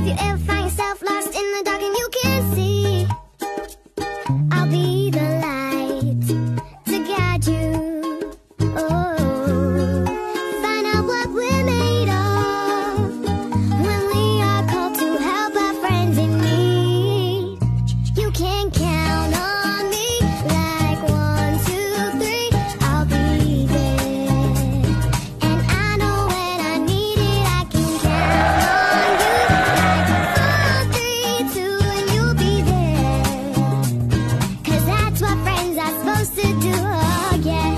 If you ever find yourself lost in the dark and you can't see, I'll be the light to guide you. Oh, find out what we're made of when we are called to help our friends in need. You can count on me like 1, 2, 3, I'll be there. And I know when I need it, I can count on you like 4, 3, 2, and you'll be there. 'Cause that's what friends are supposed to do, oh yeah.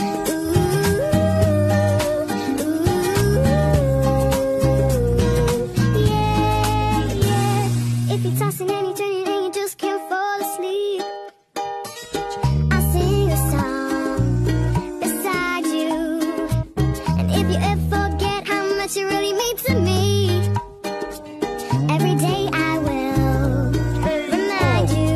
If you're tossing and you're turning and you just can't fall asleep, I'll sing a song beside you. And if you ever forget how much you really mean to me, every day I will remind you.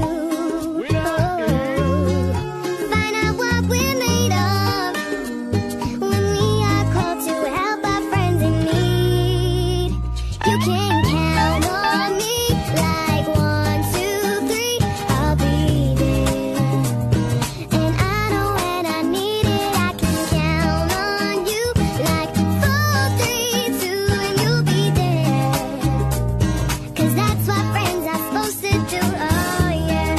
Find out what we're made of when we are called to help our friends in need. You can count on me like 1, 2, 3, I'll be there. And I know when I need it, I can count on you like 4, 3, 2, and you'll be there. 'Cause that's what friends are supposed to do, oh yeah.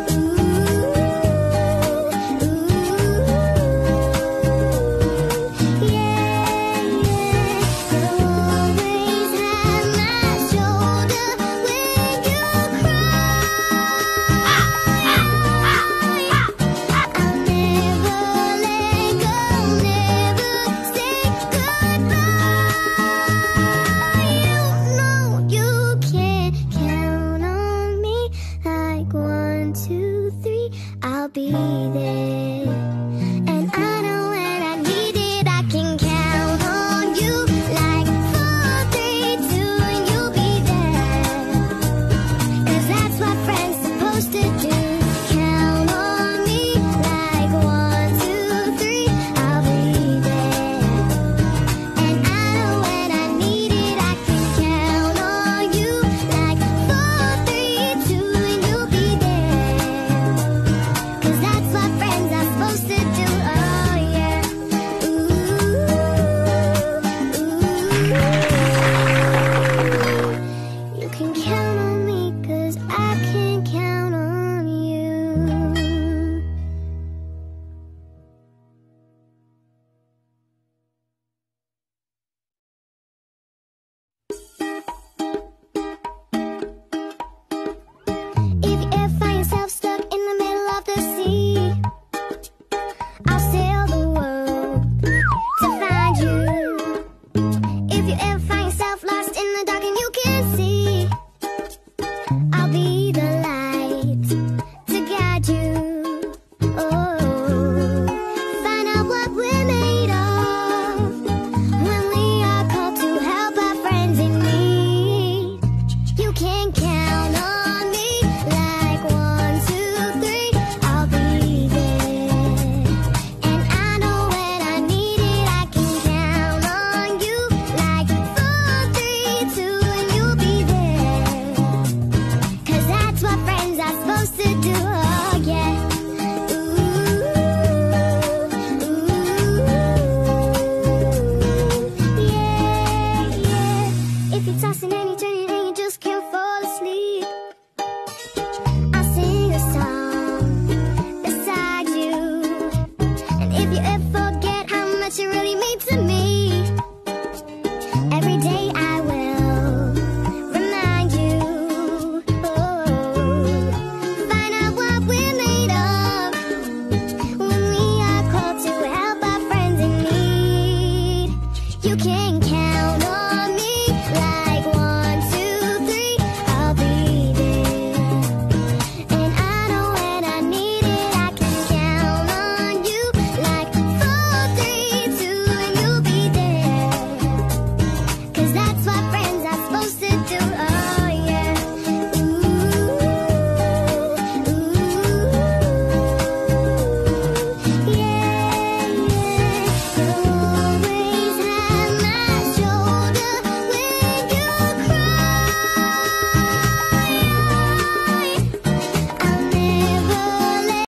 Yeah. You'll always have my shoulder when you cry. I'll never let go, never say goodbye. You know you can count on me like 1, 2, 3, I'll be there. And I know when I need it, I can count on you like 4, 3, 2, and you'll be there. 'Cause that's what friends supposed to do. Count on me like 1, 2, 3, I'll be there. And I know when I need it, I can count on you like 4, 3, 2, and you'll be there. 'Cause that's what friends are supposed to do, oh yeah. You can count on me 'cause I can count on you. If you ever find yourself stuck in the middle of the sea, I'll sail the world to find you. If you ever find yourself lost in the dark and you can't see, I'll be the light to guide you. Oh, find out what we're made of when we are called to help our friends in need. You can count on me like 1, 2, 3, I'll be there. And I know when I need it, I can count on you like 4, 3, 2, and you'll be there. 'Cause that's what friends are supposed to do, oh yeah. Yeah. If you're tossing